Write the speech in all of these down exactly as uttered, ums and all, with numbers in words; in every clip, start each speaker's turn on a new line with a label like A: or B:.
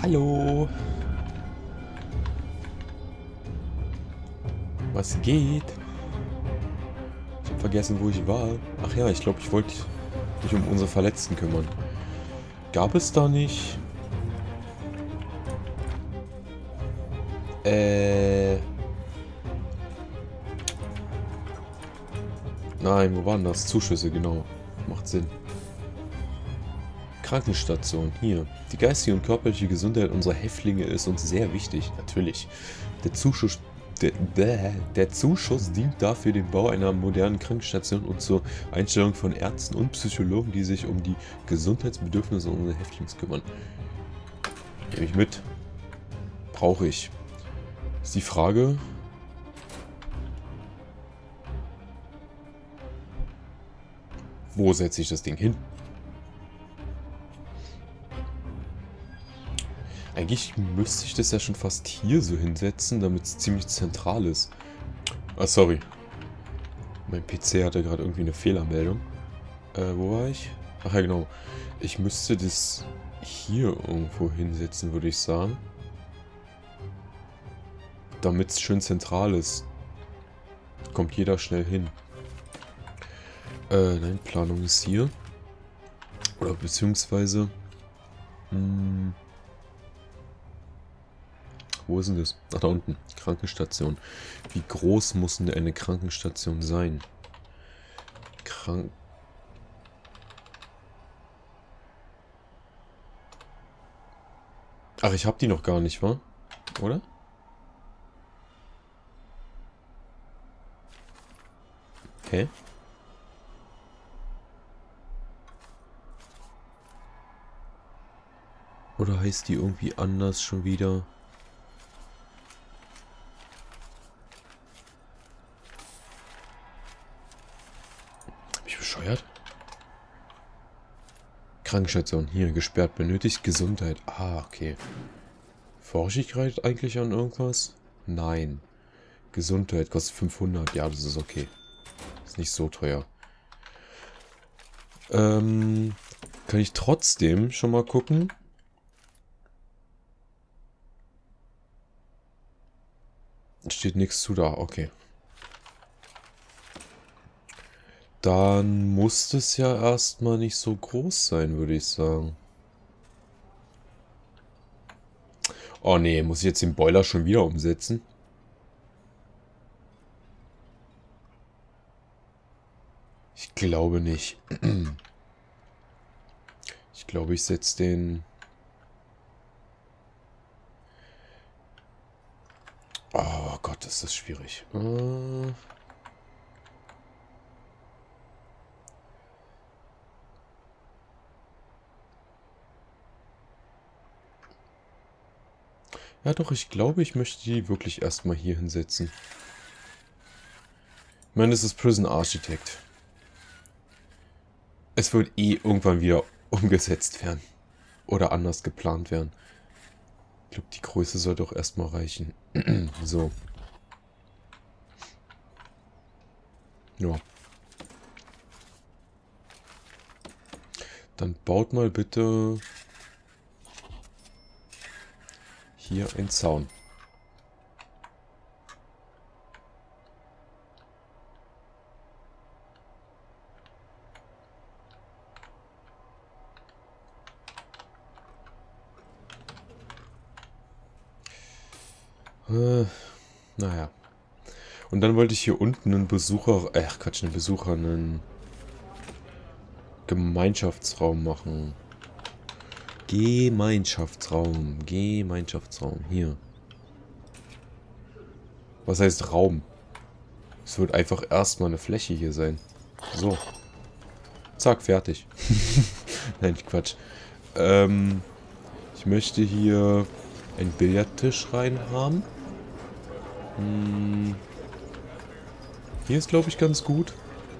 A: Hallo. Was geht? Ich habe vergessen, wo ich war. Ach ja, ich glaube, ich wollte mich um unsere Verletzten kümmern. Gab es da nicht? Äh... Nein, wo waren das? Zuschüsse, genau. Macht Sinn. Krankenstation, hier. Die geistige und körperliche Gesundheit unserer Häftlinge ist uns sehr wichtig. Natürlich. Der Zuschuss, der, der, der Zuschuss dient dafür dem Bau einer modernen Krankenstation und zur Einstellung von Ärzten und Psychologen, die sich um die Gesundheitsbedürfnisse unserer Häftlings kümmern. Nehme ich mit. Brauche ich. Ist die Frage... Wo setze ich das Ding hin? Eigentlich müsste ich das ja schon fast hier so hinsetzen, damit es ziemlich zentral ist. Ah, sorry. Mein P C hatte gerade irgendwie eine Fehlermeldung. Äh, wo war ich? Ach ja, genau. Ich müsste das hier irgendwo hinsetzen, würde ich sagen. Damit es schön zentral ist. Kommt jeder schnell hin. Äh, nein, Planung ist hier. Oder beziehungsweise... Mh, wo ist denn das? Ach, da unten. Krankenstation. Wie groß muss denn eine Krankenstation sein? Krank... Ach, ich hab die noch gar nicht, wa? Oder? Hä? Oder heißt die irgendwie anders schon wieder? Bin ich bescheuert? Krankenstation. Hier, gesperrt. Benötigt Gesundheit. Ah, okay. Forsche ich gerade eigentlich an irgendwas? Nein. Gesundheit kostet fünfhundert. Ja, das ist okay. Ist nicht so teuer. Ähm, kann ich trotzdem schon mal gucken? Steht nichts zu da. Okay. Dann muss es ja erstmal nicht so groß sein, würde ich sagen. Oh nee, muss ich jetzt den Boiler schon wieder umsetzen? Ich glaube nicht. Ich glaube, ich setze den... Oh Gott, ist das schwierig. Äh... Ja doch, ich glaube, ich möchte die wirklich erstmal hier hinsetzen. Ich meine, es ist Prison Architect. Es wird eh irgendwann wieder umgesetzt werden. Oder anders geplant werden. Ich glaube, die Größe soll doch erstmal reichen. So. Ja. Dann baut mal bitte hier einen Zaun. Äh, naja. Und dann wollte ich hier unten einen Besucher... Ach Quatsch, einen Besucher, einen Gemeinschaftsraum machen. Gemeinschaftsraum. Gemeinschaftsraum. Hier. Was heißt Raum? Es wird einfach erstmal eine Fläche hier sein. So. Zack, fertig. Nein, Quatsch. Ähm, ich möchte hier einen Billardtisch rein haben. Hm. Hier ist, glaube ich, ganz gut.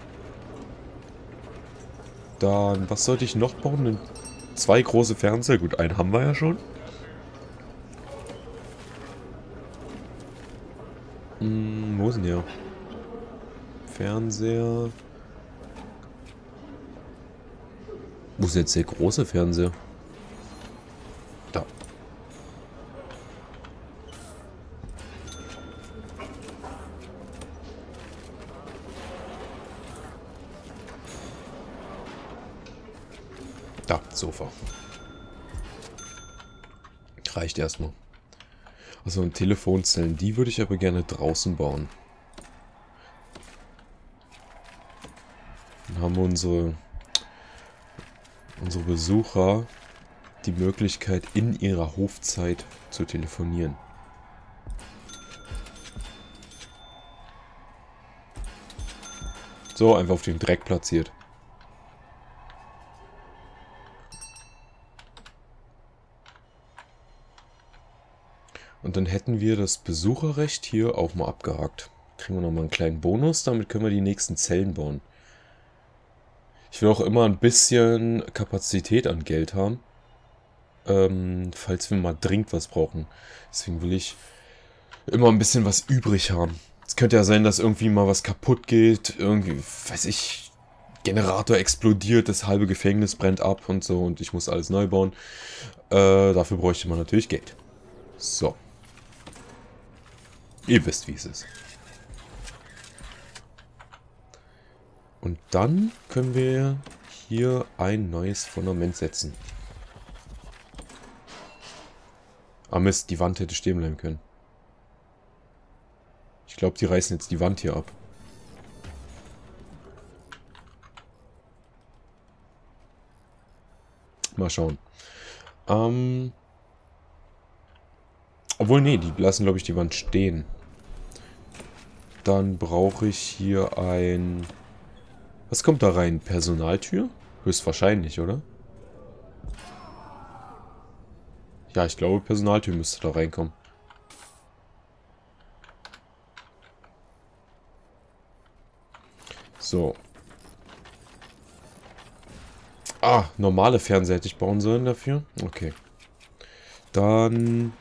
A: Dann, was sollte ich noch bauen? Zwei große Fernseher. Gut, einen haben wir ja schon. Hm, wo ist denn der? Fernseher. Wo ist jetzt der große Fernseher? Da. Da, Sofa. Reicht erstmal. Also und Telefonzellen, die würde ich aber gerne draußen bauen. Dann haben wir unsere, unsere Besucher die Möglichkeit, in ihrer Hofzeit zu telefonieren. So, einfach auf den Dreck platziert. Und dann hätten wir das Besucherrecht hier auch mal abgehakt. Kriegen wir nochmal einen kleinen Bonus, damit können wir die nächsten Zellen bauen. Ich will auch immer ein bisschen Kapazität an Geld haben, ähm, falls wir mal dringend was brauchen. Deswegen will ich immer ein bisschen was übrig haben. Es könnte ja sein, dass irgendwie mal was kaputt geht, irgendwie, weiß ich, Generator explodiert, das halbe Gefängnis brennt ab und so und ich muss alles neu bauen. Äh, dafür bräuchte man natürlich Geld. So. Ihr wisst, wie es ist. Und dann können wir hier ein neues Fundament setzen. Ah Mist, die Wand hätte stehen bleiben können. Ich glaube, die reißen jetzt die Wand hier ab. Mal schauen. Ähm... Obwohl, nee, die lassen, glaube ich, die Wand stehen. Dann brauche ich hier ein... Was kommt da rein? Personaltür? Höchstwahrscheinlich, oder? Ja, ich glaube, Personaltür müsste da reinkommen. So. Ah, normale Fernseher hätte ich bauen sollen dafür. Okay. Dann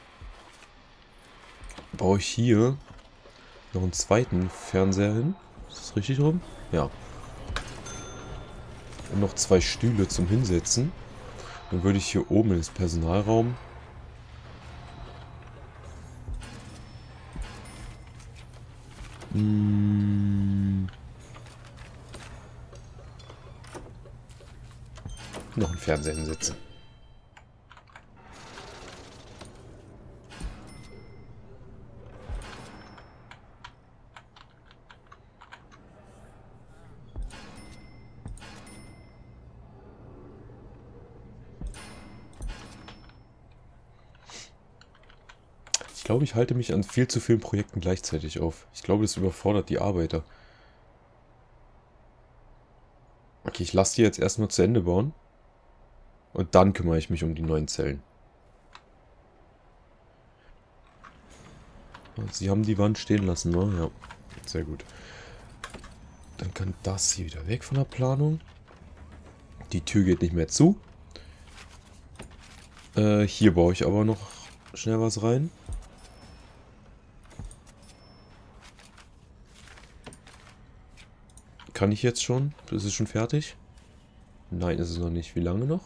A: baue ich hier noch einen zweiten Fernseher hin. Ist das richtig rum? Ja. Und noch zwei Stühle zum Hinsetzen. Dann würde ich hier oben ins Personalraum hm, noch einen Fernseher hinsetzen. Ich glaube, ich halte mich an viel zu vielen Projekten gleichzeitig auf. Ich glaube, das überfordert die Arbeiter. Okay, ich lasse die jetzt erstmal zu Ende bauen. Und dann kümmere ich mich um die neuen Zellen. Sie haben die Wand stehen lassen, ne? Ja, sehr gut. Dann kann das hier wieder weg von der Planung. Die Tür geht nicht mehr zu. Äh, hier baue ich aber noch schnell was rein. Kann ich jetzt schon? Ist es schon fertig? Nein, ist es noch nicht. Wie lange noch?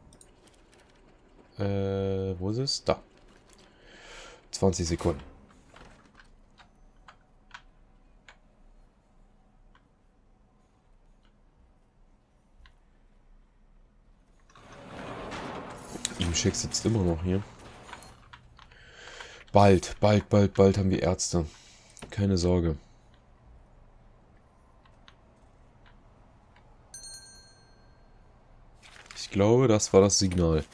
A: Äh, wo ist es? Da. zwanzig Sekunden. Imshek sitzt immer noch hier. Bald, bald, bald, bald haben wir Ärzte. Keine Sorge. Ich glaube, das war das Signal.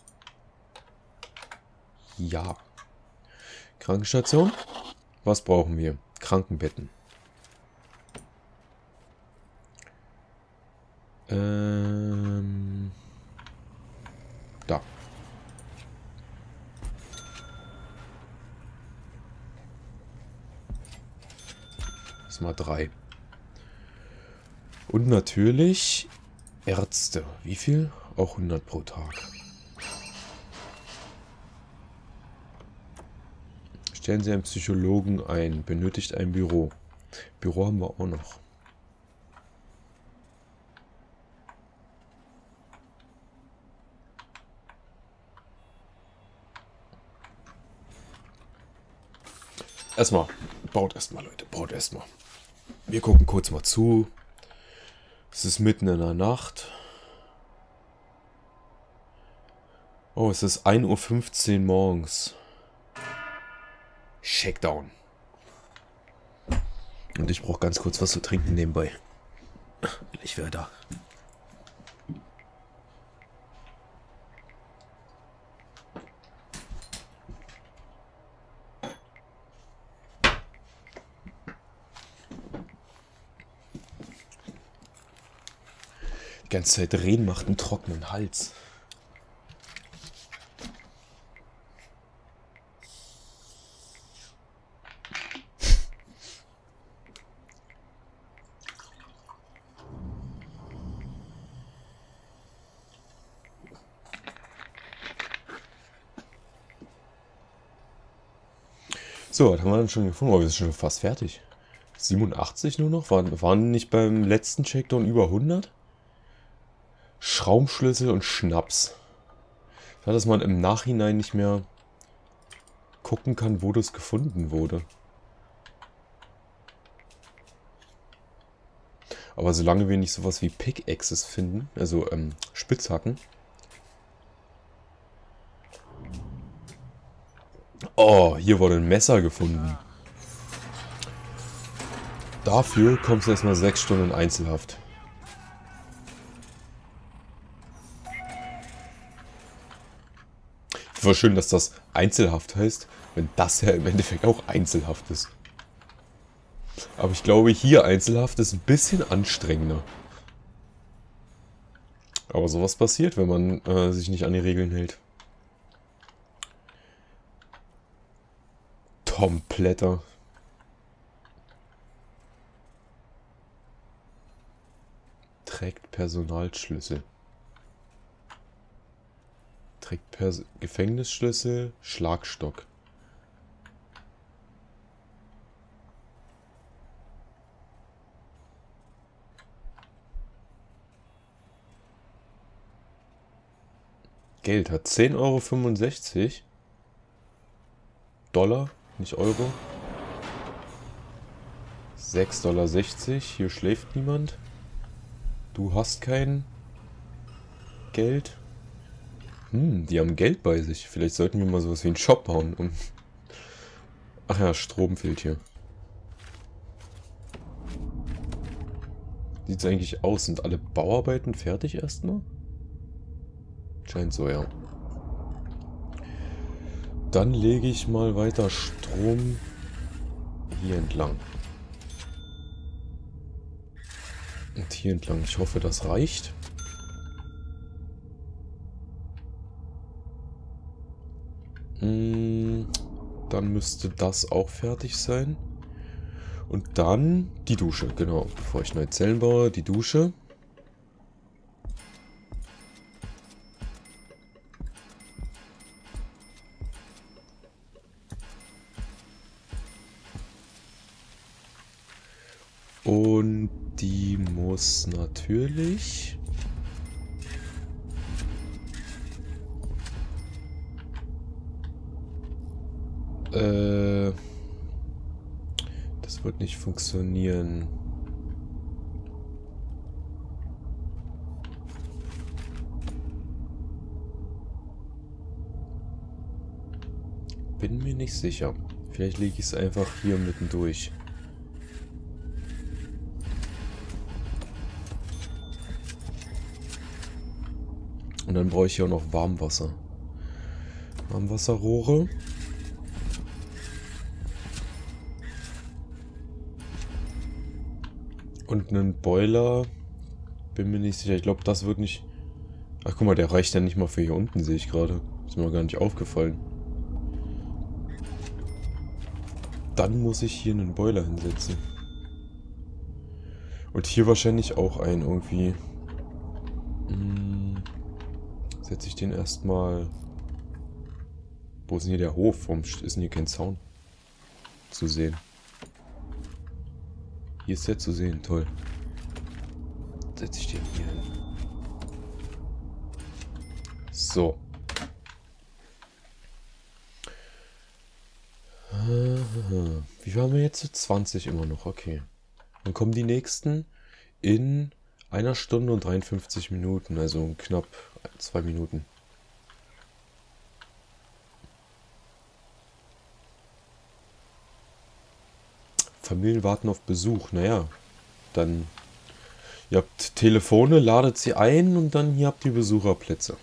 A: Ja. Krankenstation? Was brauchen wir? Krankenbetten. Ähm... Da. Das ist mal drei. Und natürlich Ärzte. Wie viel? Auch hundert pro Tag. Stellen Sie einen Psychologen ein. Benötigt ein Büro. Büro haben wir auch noch. Erstmal. Baut erstmal, Leute. Baut erstmal. Wir gucken kurz mal zu. Es ist mitten in der Nacht. Oh, es ist ein Uhr fünfzehn morgens. Shakedown. Und ich brauche ganz kurz was zu trinken nebenbei. Ich wäre da. Die ganze Zeit reden macht einen trockenen Hals. So, was haben wir dann schon gefunden? Oh, wir sind schon fast fertig. siebenundachtzig nur noch? Waren, waren nicht beim letzten Checkdown über hundert? Schraubenschlüssel und Schnaps. Ja, dass man im Nachhinein nicht mehr gucken kann, wo das gefunden wurde. Aber solange wir nicht sowas wie Pickaxes finden, also ähm, Spitzhacken. Oh, hier wurde ein Messer gefunden. Dafür kommst du erstmal sechs Stunden in Einzelhaft. War schön, dass das Einzelhaft heißt, wenn das ja im Endeffekt auch Einzelhaft ist. Aber ich glaube, hier Einzelhaft ist ein bisschen anstrengender. Aber sowas passiert, wenn man äh, sich nicht an die Regeln hält. Kompletter. Trägt Personalschlüssel. Trägt Pers Gefängnisschlüssel, Schlagstock. Geld hat zehn Euro fünfundsechzig. Dollar, nicht Euro. sechs Dollar sechzig. Hier schläft niemand. Du hast kein Geld. Hm, die haben Geld bei sich. Vielleicht sollten wir mal sowas wie einen Shop bauen. Um Ach ja, Strom fehlt hier. Sieht es eigentlich aus? Sind alle Bauarbeiten fertig erstmal? Scheint so, ja. Dann lege ich mal weiter Strom hier entlang. Und hier entlang. Ich hoffe, das reicht. Hm, dann müsste das auch fertig sein. Und dann die Dusche, genau. Bevor ich neue Zellen baue, die Dusche. Und die muss natürlich... Äh... Das wird nicht funktionieren. Bin mir nicht sicher. Vielleicht lege ich es einfach hier mitten durch. Und dann brauche ich hier auch noch Warmwasser. Warmwasserrohre. Und einen Boiler. Bin mir nicht sicher. Ich glaube, das wird nicht... Ach, guck mal, der reicht ja nicht mal für hier unten, sehe ich gerade. Ist mir gar nicht aufgefallen. Dann muss ich hier einen Boiler hinsetzen. Und hier wahrscheinlich auch einen irgendwie. Hm, setze ich den erstmal... Wo ist denn hier der Hof? Warum ist denn hier kein Zaun zu sehen? Hier ist der zu sehen, toll. Setze ich den hier hin. So. Wie viel haben wir jetzt? zwanzig immer noch, okay. Dann kommen die nächsten in einer Stunde und dreiundfünfzig Minuten, also knapp zwei Minuten. Familien warten auf Besuch. Naja, dann... Ihr habt Telefone, ladet sie ein und dann hier habt ihr Besucherplätze.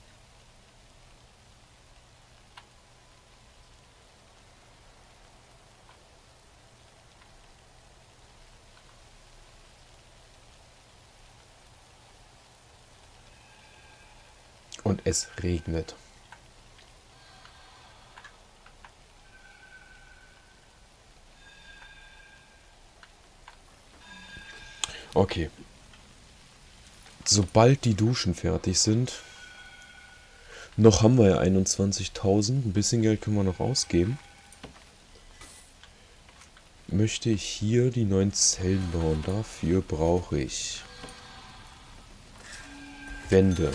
A: Und es regnet. Okay. Sobald die Duschen fertig sind, noch haben wir ja einundzwanzigtausend, ein bisschen Geld können wir noch ausgeben, möchte ich hier die neuen Zellen bauen. Dafür brauche ich Wände,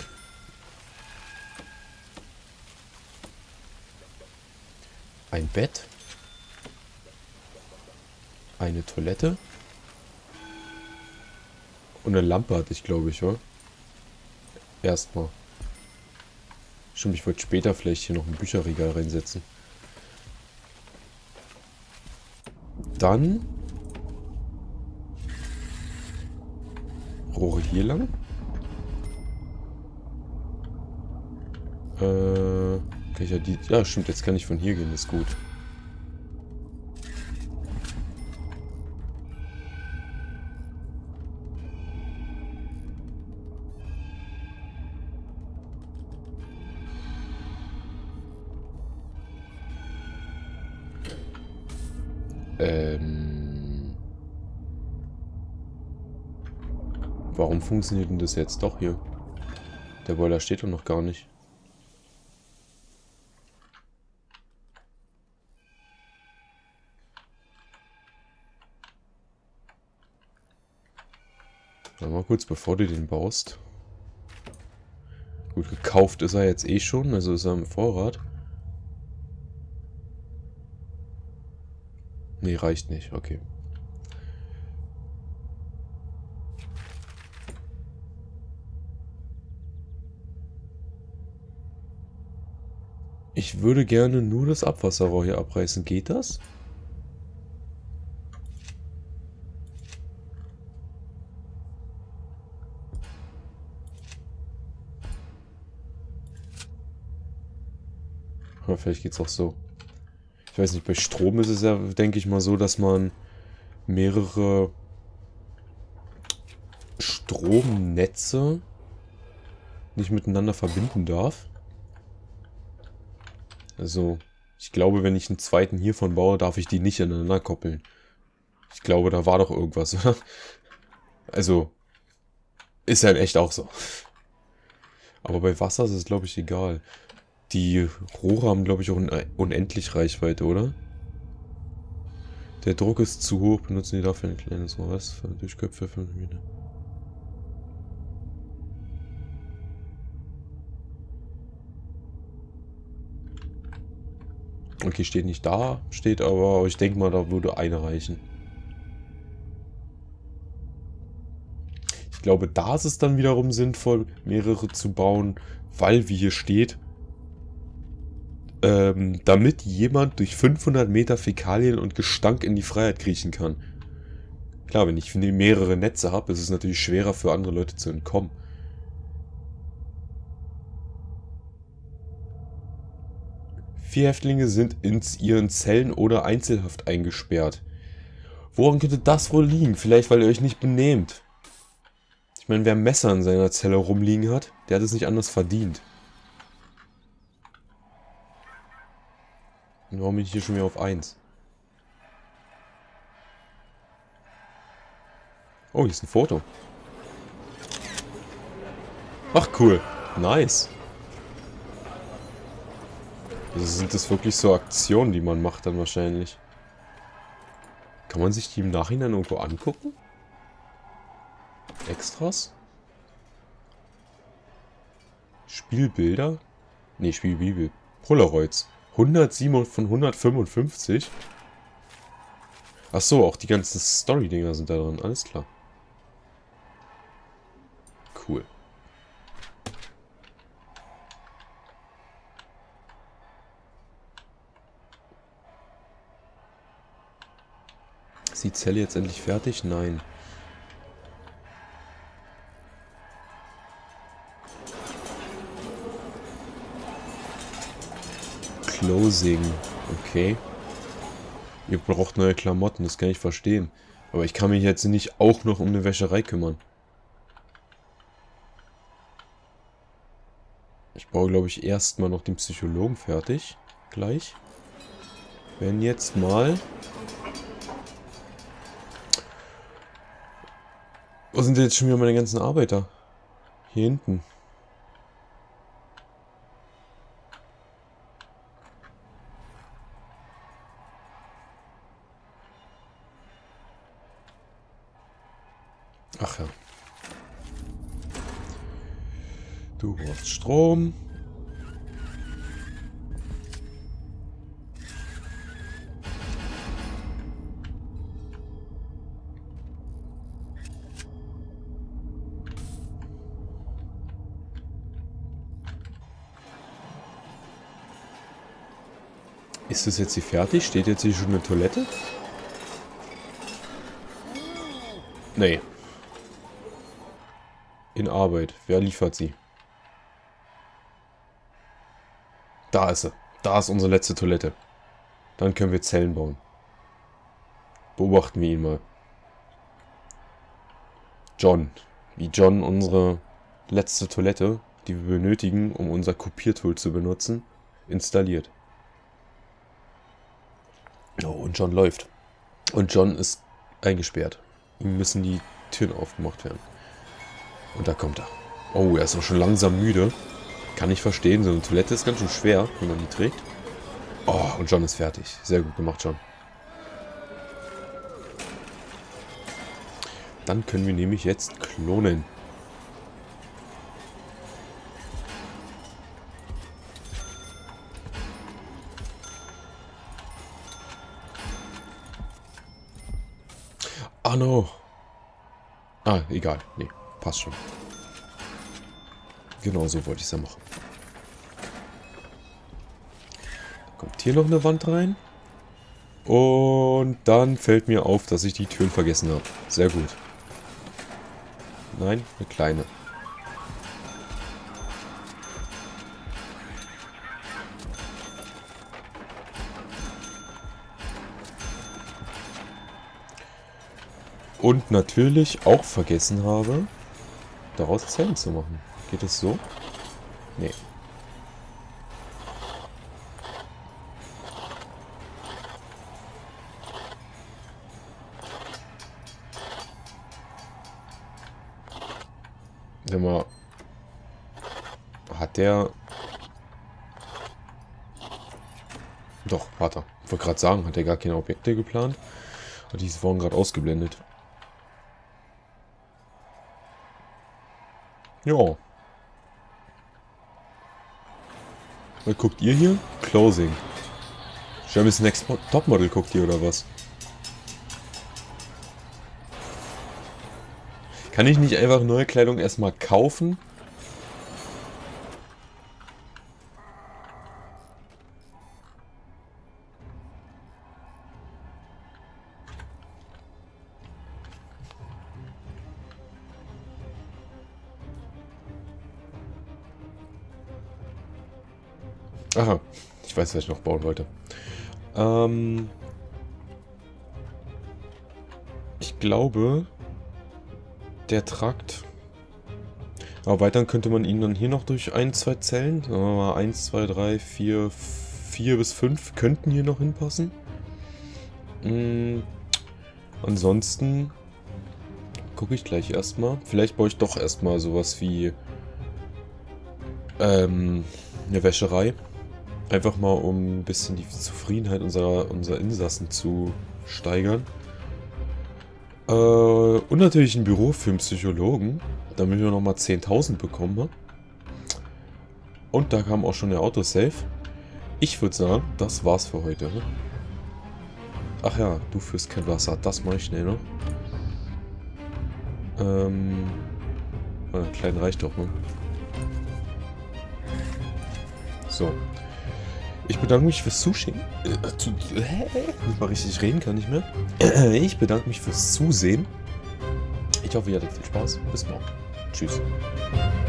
A: ein Bett, eine Toilette und eine Lampe hatte ich, glaube ich, oder? Erstmal. Stimmt, ich wollte später vielleicht hier noch ein Bücherregal reinsetzen. Dann Rohre hier lang. Äh, kann ich ja die... Ja, stimmt, jetzt kann ich von hier gehen, ist gut. Ähm... Warum funktioniert denn das jetzt doch hier? Der Boiler steht doch noch gar nicht. Mal kurz, bevor du den baust. Gut, gekauft ist er jetzt eh schon, also ist er im Vorrat. Nee, reicht nicht, okay. Ich würde gerne nur das Abwasserrohr hier abreißen. Geht das? Aber vielleicht geht es auch so. Ich weiß nicht, bei Strom ist es ja, denke ich mal, so, dass man mehrere Stromnetze nicht miteinander verbinden darf. Also, ich glaube, wenn ich einen zweiten hiervon baue, darf ich die nicht ineinander koppeln. Ich glaube, da war doch irgendwas, oder? Also, ist ja in echt auch so. Aber bei Wasser ist es, glaube ich, egal. Die Rohre haben, glaube ich, auch eine unendlich Reichweite, oder? Der Druck ist zu hoch, benutzen die dafür ein kleines Rohr. Was? Durch Köpfe fünf Meter. Okay, steht nicht da, steht aber, ich denke mal, da würde eine reichen. Ich glaube, da ist es dann wiederum sinnvoll, mehrere zu bauen, weil, wie hier steht, ähm, damit jemand durch fünfhundert Meter Fäkalien und Gestank in die Freiheit kriechen kann. Klar, wenn ich mehrere Netze habe, ist es natürlich schwerer für andere Leute zu entkommen. Vier Häftlinge sind in ihren Zellen oder Einzelhaft eingesperrt. Woran könnte das wohl liegen? Vielleicht, weil ihr euch nicht benehmt. Ich meine, wer ein Messer in seiner Zelle rumliegen hat, der hat es nicht anders verdient. Und warum bin ich hier schon wieder auf eins? Oh, hier ist ein Foto. Ach, cool. Nice. Also sind das wirklich so Aktionen, die man macht dann wahrscheinlich. Kann man sich die im Nachhinein irgendwo angucken? Extras? Spielbilder? Ne, Spielbibel. Polaroids. hundertsieben von hundertfünfundfünfzig. Ach so, auch die ganzen Story-Dinger sind da drin. Alles klar. Cool. Ist die Zelle jetzt endlich fertig? Nein. Closing. Okay. Ihr braucht neue Klamotten, das kann ich verstehen. Aber ich kann mich jetzt nicht auch noch um eine Wäscherei kümmern. Ich baue, glaube ich, erstmal noch den Psychologen fertig. Gleich. Wenn jetzt mal... Wo sind denn jetzt schon wieder meine ganzen Arbeiter? Hier hinten. Ach ja. Du brauchst Strom. Ist das jetzt hier fertig? Steht jetzt hier schon eine Toilette? Nee. In Arbeit. Wer liefert sie? Da ist sie. Da ist unsere letzte Toilette. Dann können wir Zellen bauen. Beobachten wir ihn mal. John. Wie John unsere letzte Toilette, die wir benötigen, um unser Kopiertool zu benutzen, installiert. Oh, und John läuft. Und John ist eingesperrt. Ihm müssen die Türen aufgemacht werden. Und da kommt er. Oh, er ist auch schon langsam müde. Kann ich verstehen. So eine Toilette ist ganz schön schwer, wenn man die trägt. Oh, und John ist fertig. Sehr gut gemacht, John. Dann können wir nämlich jetzt klonen. Ah, no. Ah, egal. Nee, passt schon. Genau so wollte ich es ja machen. Da kommt hier noch eine Wand rein. Und dann fällt mir auf, dass ich die Türen vergessen habe. Sehr gut. Nein, eine kleine. Und natürlich auch vergessen habe, daraus Zellen zu machen. Geht es so? Nee. Sag mal, hat der... Doch, warte. Ich wollte gerade sagen, hat er gar keine Objekte geplant? Die wurden gerade ausgeblendet. Ja. Was guckt ihr hier? Closing. Germany's Next Topmodel guckt ihr oder was? Kann ich nicht einfach neue Kleidung erstmal kaufen? Aha, ich weiß, was ich noch bauen wollte. Ähm, ich glaube, der Trakt. Aber erweitern könnte man ihn dann hier noch durch ein, zwei Zellen. Sagen wir mal eins, zwei, drei, vier, vier bis fünf könnten hier noch hinpassen. Mhm. Ansonsten gucke ich gleich erstmal. Vielleicht baue ich doch erstmal sowas wie ähm, eine Wäscherei. Einfach mal, um ein bisschen die Zufriedenheit unserer, unserer Insassen zu steigern. Äh, und natürlich ein Büro für einen Psychologen, damit wir nochmal zehntausend bekommen. Und da kam auch schon der Autosave. Ich würde sagen, das war's für heute. Ach ja, du führst kein Wasser. Das mache ich schnell noch. Ähm, äh, klein reicht doch, ne? So. Ich bedanke mich fürs Zusehen. Nicht mal richtig reden kann ich mehr. Ich bedanke mich fürs Zusehen. Ich hoffe, ihr hattet viel Spaß. Bis morgen. Tschüss.